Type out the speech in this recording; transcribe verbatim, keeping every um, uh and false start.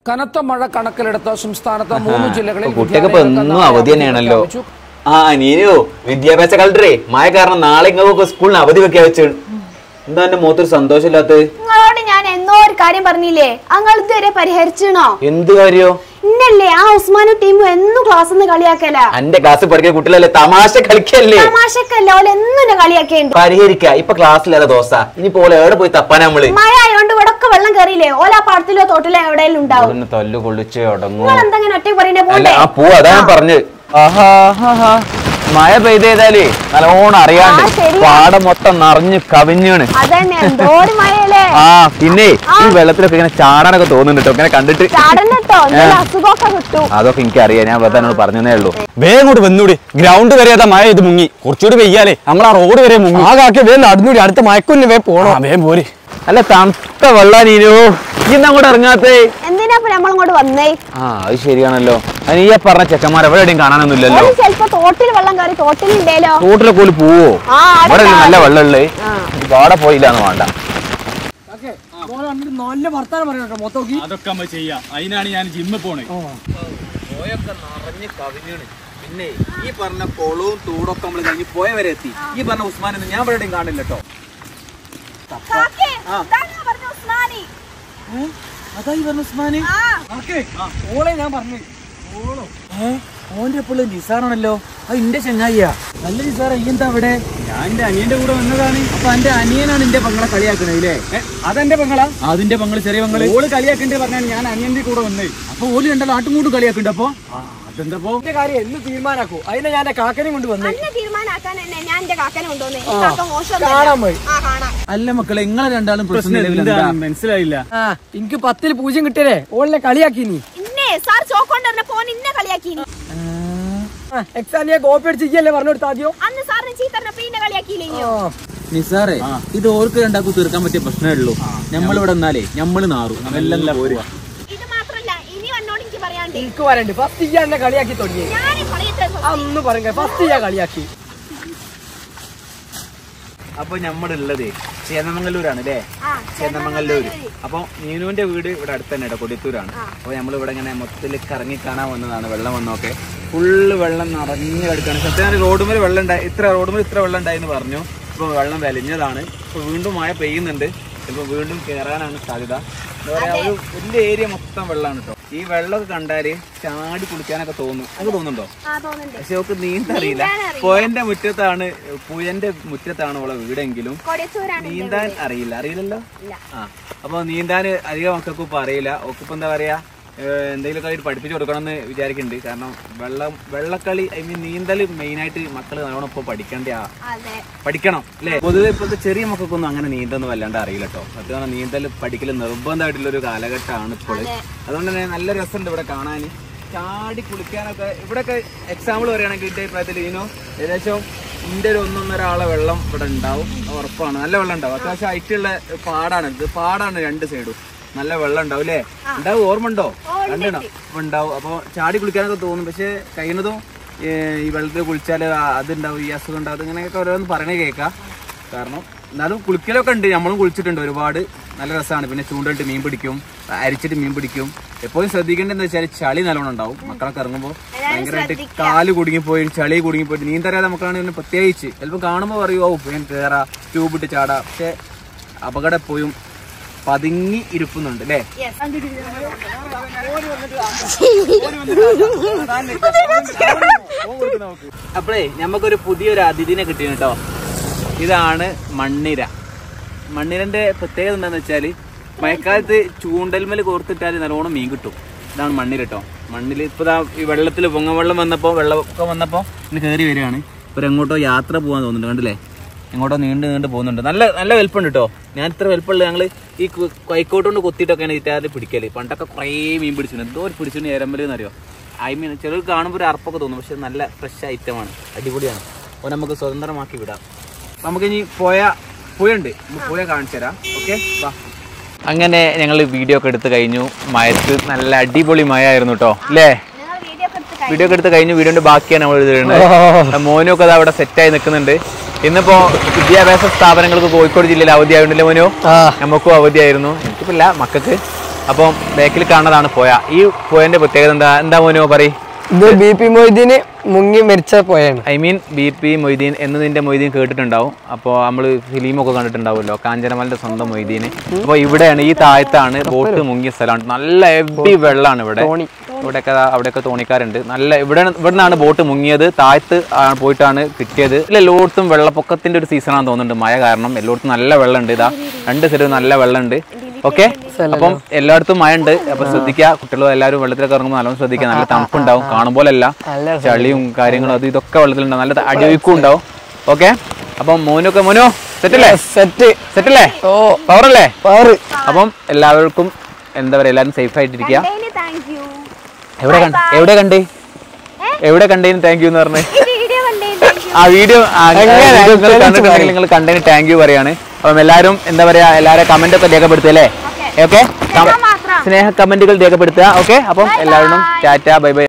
കനത്ത മഴ കണക്കിലെടുത്ത സംസ്ഥാനത്ത് മൂന്ന് ജില്ലകളിൽ കുട്ടികൾക്ക് ഒന്നും അവധി തന്നെയാണല്ലോ. ആ നീനു വിദ്യാഭ്യാസ കളക്ടറെ മഴ കാരണം നാളെ ഇങ്ങൊക്കെ സ്കൂളിന് അവധി വെക്കാ വെച്ചു. എന്താ എന്റെ മുഖത്തൊരു സന്തോഷമില്ലാത്ത? നിങ്ങളോട് ഞാൻ എന്നോ ഒരു കാര്യം പറഞ്ഞില്ലേ, അങ്ങൾ ഇതുവരെ പരിഹരിച്ചണോ? എന്ത് കാര്യോ? ഇന്നല്ലേ ആ ഉസ്മാനു ടീം എന്നും ക്ലാസ് കളിയാക്കല. എന്റെ ക്ലാസ് പഠിക്കുന്ന കുട്ടികളല്ലേ, തമാശ കളിക്കല്ലേ? തമാശക്കല്ല, ഓല് എന്നും കളിയാക്കേണ്ട. പരിഹരിക്ക ഇപ്പൊ ക്ലാസ്സിലല്ല ദോശ, ഇനി പോലെ എവിടെ പോയി തപ്പാൻ നമ്മള്? മഴ ആയോണ്ട് ഇവിടൊക്കെ വെള്ളം കയറിയില്ലേ, ഓല പാടത്തിലോ തോട്ടിലോ എവിടെയെങ്കിലും ഉണ്ടാവും. തല്ലു കൊള്ളിച്ച് നിങ്ങൾ എന്തെങ്കിലും ഒറ്റ പറയണ്ടേ? പോ അതാ ഞാൻ പറഞ്ഞു. മഴ പെയ്തേതാലേ നല്ലോണം അറിയാണ്ട് പാടം മൊത്തം നിറഞ്ഞ് കവിഞ്ഞാണ്. ആ പിന്നെ ഈ വെള്ളത്തിലൊക്കെ ഇങ്ങനെ ചാടാനൊക്കെ തോന്നുന്നുണ്ട് ഇങ്ങനെ കണ്ടിട്ട്. അതൊക്കെ എനിക്കറിയാം, ഞാൻ വെറുതെ പറഞ്ഞതേ ഉള്ളൂ. വേഗം കൂടി വന്നൂടി, ഗ്രൗണ്ട് വരെ മഴ ഇത് മുങ്ങി. കുറച്ചുകൂടി പെയ്യാലേ നമ്മൾ ആ റോഡ് വരെ മുങ്ങി. ആ കാക്കി വേഗം നടന്നൂടി, അടുത്ത മയക്കൊന്ന് വേ പോണോ? വേഗം പോര്. അല്ല തണുത്ത വെള്ളം നീനോ, ഇന്നങ്ങോട്ട് ഇറങ്ങാത്തേ? എന്തിനാ നമ്മളിങ്ങോട്ട് വന്നേ? ആ അത് ശരിയാണല്ലോ. നീ പറഞ്ഞ ചെക്കന്മാർ എവിടെയും കാണാനൊന്നും ഇല്ലല്ലോ. തോട്ടിൽ വെള്ളം കയറി, തോട്ടിലുണ്ടല്ലോ. തോട്ടിലൊക്കെ പോലും പോവോ? ഇവിടെ നല്ല വെള്ളമുള്ളേ, പാടെ പോയില്ലാന്ന് വേണ്ട. നല്ല വർത്താനം പറയട്ടോ, മൊത്തം അതൊക്കെ നമ്മൾ ചെയ്യാം. അതിനാണ് ഞാൻ ജിമ്മിൽ പോണേ. പോയൊക്കെ നിറഞ്ഞ് കവിഞ്ഞാണ്. പിന്നെ ഈ പറഞ്ഞ കൊളവും തൂടൊക്കെ നമ്മൾ കഴിഞ്ഞ് പോയ വരെ എത്തി. ഈ പറഞ്ഞ ഉസ്മാനൊന്നും ഞാൻ എവിടെയും കാണില്ല കേട്ടോ. അതായി പറഞ്ഞ ഉസ്മാന് ഓളെ ഞാൻ പറഞ്ഞു. ഓന്റെ എപ്പോഴും നിസാറാണല്ലോ. അത് എന്റെ ചങ്ങായിയാ, നല്ല നിസാറ. ഈ എന്താ അവിടെ? ഞാൻ എന്റെ അനിയന്റെ കൂടെ വന്നതാണ്. അപ്പൊ എന്റെ അനിയനാണ് എന്റെ പെങ്ങളെ കളിയാക്കണേ? അതെന്റെ പെങ്ങളാ? അതിന്റെ പെങ്ങള്, ചെറിയ പെങ്ങള്. ഓള് കളിയാക്കണ്ടേ പറഞ്ഞാണ് ഞാൻ അനിയന്റെ കൂടെ വന്നേ. അപ്പൊ ഓല് കണ്ടല്ലോ ആട്ടുംകൂട്ടും കളിയാക്കണ്ട. അപ്പൊ അതെന്താ കാര്യം എന്ന് തീരുമാനാക്കൂ. അതിനെ ഞാൻ കാക്കനെ കൊണ്ട് വന്നേ. അല്ല മക്കളെ, നിങ്ങളെ രണ്ടാളും മനസ്സിലായില്ല. ആ എനിക്ക് പത്തിൽ പൂജ്യം കിട്ടിയേ ഓളിനെ കളിയാക്കി. നീ എക്സാമിനെ കോപ്പി അടിച്ചില്ലേ പറഞ്ഞു കൊടുത്ത ആദ്യം. നിസാറേ, ഇത് ഓർക്ക് രണ്ടാക്കും തീർക്കാൻ പറ്റിയ പ്രശ്നമേ ഉള്ളൂ. നമ്മളിവിടെ എന്നാലേ നമ്മള് നാറും. എനിക്ക് വരണ്ട് ഫസ്റ്റ് ചെയ്യാൻ എന്നെ കളിയാക്കി തുടങ്ങി. അന്ന് പറഞ്ഞ ഫസ്റ്റ് ചെയ്യാൻ കളിയാക്കി. അപ്പൊ നമ്മളുള്ളത് ചേന്നമംഗല്ലൂരാണ് അല്ലേ? ചേന്നമംഗല്ലൂര്. അപ്പൊ നീനുവിന്റെ വീട് ഇവിടെ അടുത്ത് തന്നെ കൊടിയത്തൂരാണ്. അപ്പൊ നമ്മളിവിടെ ഇങ്ങനെ മൊത്തത്തിൽ കറങ്ങി കാണാൻ വന്നതാണ്. വെള്ളം വന്നൊക്കെ ഫുള്ള് വെള്ളം നിറഞ്ഞു കിടക്കാണ്. സത്യം റോഡുമേൽ വെള്ളം ഉണ്ടായി, ഇത്ര റോഡുമേൽ ഇത്ര വെള്ളം ഉണ്ടായെന്ന് പറഞ്ഞു. ഇപ്പൊ വെള്ളം വലിഞ്ഞതാണ്. ഇപ്പൊ വീണ്ടും മഴ പെയ്യുന്നുണ്ട്. ഇപ്പൊ വീണ്ടും കയറാനാണ് സാധ്യത. എന്താ പറയാ, ഒരു വലിയ ഏരിയ മൊത്തം വെള്ളമാണ് കേട്ടോ. ഈ വെള്ളമൊക്കെ കണ്ടാല് ചാടി കുളിക്കാനൊക്കെ തോന്നും. അത് തോന്നുന്നുണ്ടോ? പക്ഷെ അവർക്ക് നീന്തറിയില്ല. പുഴന്റെ മുറ്റത്താണ്, പുഴന്റെ മുറ്റത്താണ് അവളെ വീടെങ്കിലും നീന്താൻ അറിയില്ല. അറിയില്ലല്ലോ. ആ അപ്പൊ നീന്താൻ അധികം മക്കൾക്കും ഇപ്പൊ അറിയില്ല. ഒക്കിപ്പോ എന്താ പറയാ, എന്തെങ്കിലുമൊക്കെ ആയിട്ട് പഠിപ്പിച്ചു കൊടുക്കണം എന്ന് വിചാരിക്കുന്നുണ്ട്. കാരണം വെള്ളം വെള്ളക്കളി ഐ മീൻ നീന്തൽ മെയിനായിട്ട് മക്കള് നല്ലോണം ഇപ്പൊ പഠിക്കേണ്ട പഠിക്കണം അല്ലെ? പൊതുവെ ഇപ്പോഴത്തെ ചെറിയ മക്കൾക്കൊന്നും അങ്ങനെ നീന്തൊന്നും വല്ലാണ്ട് അറിയില്ല കേട്ടോ. സത്യം നീന്തൽ പഠിക്കൽ നിർബന്ധമായിട്ടുള്ള ഒരു കാലഘട്ടമാണ് ഇപ്പോൾ. അതുകൊണ്ട് തന്നെ നല്ല രസമുണ്ട് ഇവിടെ കാണാൻ, ചാടി കുളിക്കാനൊക്കെ. ഇവിടെയൊക്കെ എക്സാമ്പിൾ പറയുകയാണെങ്കിൽ എന്റെ അഭിപ്രായത്തിൽ ഇതിനോ ഏകദേശം ഇന്റെ ഒരു ഒന്നൊന്നര ആളെ വെള്ളം ഇവിടെ ഉണ്ടാവും, ഉറപ്പാണ്. നല്ല വെള്ളം ഉണ്ടാവും. അത്യാവശ്യം ഹൈറ്റുള്ള പാടാണ് ഇത്. പാടാണ് രണ്ട് സൈഡും. നല്ല വെള്ളം ഉണ്ടാവും അല്ലേ? ഉണ്ടാവും, ഓർമ്മ ഉണ്ടോ? രണ്ടെണ്ണം ഉണ്ടാവും. അപ്പൊ ചാടി കുളിക്കാനൊക്കെ തോന്നും. പക്ഷെ കഴിയുന്നതും ഈ വെള്ളത്തിൽ കുളിച്ചാല് അതുണ്ടാവും, ഈ അസുഖം ഉണ്ടാവും, ഇങ്ങനെയൊക്കെ ഓരോന്ന് പറയണേ കേൾക്കാം. കാരണം എന്നാലും കുളിക്കലൊക്കെ ഉണ്ട്, നമ്മളും കുളിച്ചിട്ടുണ്ട് ഒരുപാട്. നല്ല രസമാണ്. പിന്നെ ചൂണ്ടിട്ട് മീൻ പിടിക്കും, അരിച്ചിട്ട് മീൻ പിടിക്കും. എപ്പോഴും ശ്രദ്ധിക്കേണ്ടതെന്ന് വെച്ചാൽ ചളി നല്ലോണം ഉണ്ടാവും. മക്കളൊക്കെ ഇറങ്ങുമ്പോൾ ഭയങ്കരമായിട്ട് കാല് കുടുങ്ങിപ്പോയി, ചളി കുടുങ്ങിപ്പോയിട്ട് നീന്തറിയാതെ നമുക്കാണ് പ്രത്യേകിച്ച് ചിലപ്പോൾ കാണുമ്പോൾ പറയുമോ ഞാൻ കയറാ ട്യൂബിട്ട് ചാടാ. പക്ഷെ അപകടം എപ്പോഴും പതുങ്ങി ഇരിക്കുന്നുണ്ട് അല്ലേ? അപ്പഴേ നമുക്കൊരു പുതിയൊരു അതിഥിനെ കിട്ടിയ കേട്ടോ. ഇതാണ് മണ്ണിര. മണ്ണിരന്റെ പ്രത്യേകത എന്താന്ന് വെച്ചാല് മഴക്കാലത്ത് ചൂണ്ടൽമേൽ കോർത്തിട്ടാൽ നല്ലോണം മീൻ കിട്ടും. ഇതാണ് മണ്ണിര കേട്ടോ. മണ്ണിൽ ഇപ്പൊ ഈ വെള്ളത്തിൽ പൊങ്ങവെള്ളം വന്നപ്പോ വെള്ളമൊക്കെ വന്നപ്പോ ഇന്ന് കയറി വരികയാണ്. ഇപ്പൊ എങ്ങോട്ടോ യാത്ര പോകാൻ തോന്നുന്നുണ്ട്, കണ്ടില്ലേ? എങ്ങോട്ടോ നീണ്ട് നീണ്ട് പോകുന്നുണ്ട്. നല്ല നല്ല വലുപ്പമുണ്ട് കേട്ടോ. ഞാൻ ഇത്ര വലുപ്പമുള്ള ഞങ്ങള് ഈ കൈക്കോട്ട് കൊണ്ട് കൊത്തിയിട്ടൊക്കെയാണ് ഇറ്റാതെ പിടിക്കല്. പണ്ടൊക്കെ കുറേ മീൻ പിടിച്ചിട്ടുണ്ട്. എന്തോ ഒരു പിടിച്ചിട്ടുണ്ട് എരമ്പല് എന്നറിയോ? ഐ മീൻ ചിലർ കാണുമ്പോൾ ഒരു അറപ്പൊക്കെ തോന്നും, പക്ഷെ നല്ല ഫ്രഷ് ഐറ്റമാണ്, അടിപൊളിയാണ്. അപ്പോൾ നമുക്ക് സ്വതന്ത്രമാക്കി വിടാം. നമുക്ക് ഇനി പോയ പുഴയുണ്ട്, പുഴ കാണിച്ചു തരാം. ഓക്കെ വാ. അങ്ങനെ ഞങ്ങൾ വീഡിയോ ഒക്കെ എടുത്ത് കഴിഞ്ഞു. മഴത്ത് നല്ല അടിപൊളി മഴ ആയിരുന്നു കേട്ടോ അല്ലേ? വീഡിയോ ഒക്കെ എടുത്ത് കഴിഞ്ഞു. വീഡിയോന്റെ ബാക്കിയാണ് നമ്മൾ എഴുതിയിട്ടുണ്ട്. മോനൊക്കെ അത് അവിടെ സെറ്റായി നിൽക്കുന്നുണ്ട്. ഇന്നിപ്പോ വിദ്യാഭ്യാസ സ്ഥാപനങ്ങൾക്ക് കോഴിക്കോട് ജില്ലയിൽ അവധി ആയതുകൊണ്ടല്ലേ മോനോ? നമുക്കും അവധിയായിരുന്നു. എനിക്കിപ്പില്ല, മക്കൾക്ക് അപ്പം ബാക്കിൽ കാണുന്നതാണ് പോയ. ഈ പോയന്റെ പ്രത്യേകത എന്താ എന്താ മോനോ പറയും? ഇത് ബി പി മൊയ്തീന് മുങ്ങി മരിച്ച പോയാണ്. I mean B P Moideen Ennu Ninte Moideen കേട്ടിട്ടുണ്ടാവും. അപ്പോൾ നമ്മൾ ഫിലിമൊക്കെ കണ്ടിട്ടുണ്ടാവുമല്ലോ, കാഞ്ചനമലിന്റെ സ്വന്തം മൊയ്തീന്. അപ്പോൾ ഇവിടെയാണ്, ഈ താഴത്താണ് ബോട്ട് മുങ്ങിയ സ്ഥലമാണ്. നല്ല ഹെവി വെള്ളമാണ് ഇവിടെ. ഇവിടെയൊക്കെ അവിടെയൊക്കെ തോണിക്കാരുണ്ട്. നല്ല ഇവിടെ ഇവിടെ നിന്നാണ് ബോട്ട് മുങ്ങിയത്. താഴത്ത് പോയിട്ടാണ് കിട്ടിയത്. ഇല്ല, എല്ലായിടത്തും വെള്ളപ്പൊക്കത്തിന്റെ ഒരു സീസണാണെന്ന് തോന്നുന്നുണ്ട്. മഴ കാരണം എല്ലായിടത്തും നല്ല വെള്ളമുണ്ട്. ഇതാ രണ്ട് സൈഡ് നല്ല വെള്ളമുണ്ട്. ഓക്കെ, അപ്പം എല്ലായിടത്തും മഴ ഉണ്ട്. അപ്പൊ ശ്രദ്ധിക്കുക, കുട്ടികളും എല്ലാവരും വെള്ളത്തിലൊക്കെ ഇറങ്ങുമ്പോൾ നല്ലോണം ശ്രദ്ധിക്കുക. നല്ല തണുപ്പുണ്ടാവും, കാണുമ്പോഴല്ല ചളിയും കാര്യങ്ങളും അത് ഇതൊക്കെ വെള്ളത്തിലുണ്ടാവും. നല്ല അടിയൊഴുക്കും ഉണ്ടാവും. ഓക്കെ, അപ്പം മോനൊക്കെ മോനോ സെറ്റല്ലേ? സെറ്റ് സെറ്റല്ലേ? ഓ പവറല്ലേ? പവർ. അപ്പം എല്ലാവർക്കും എന്താ പറയാ, എല്ലാവരും സേഫ് ആയിട്ടിരിക്കുക. എവിടെ കണ്ട എവിടെ കണ്ടേ എവിടെ കണ്ടേന് താങ്ക് യു എന്ന് പറഞ്ഞേ? ആ വീഡിയോ കണ്ടിട്ടുണ്ടെങ്കിൽ നിങ്ങൾ കണ്ടതിന് താങ്ക് യു പറയാണ്. അപ്പം എല്ലാവരും എന്താ പറയാ, എല്ലാവരും കമന്റ് ഒക്കെ രേഖപ്പെടുത്തുക അല്ലേ? ഓക്കെ, സ്നേഹ കമന്റുകൾ രേഖപ്പെടുത്തുക. ഓക്കെ, അപ്പം എല്ലാവരും ടാറ്റ ബൈ ബൈ.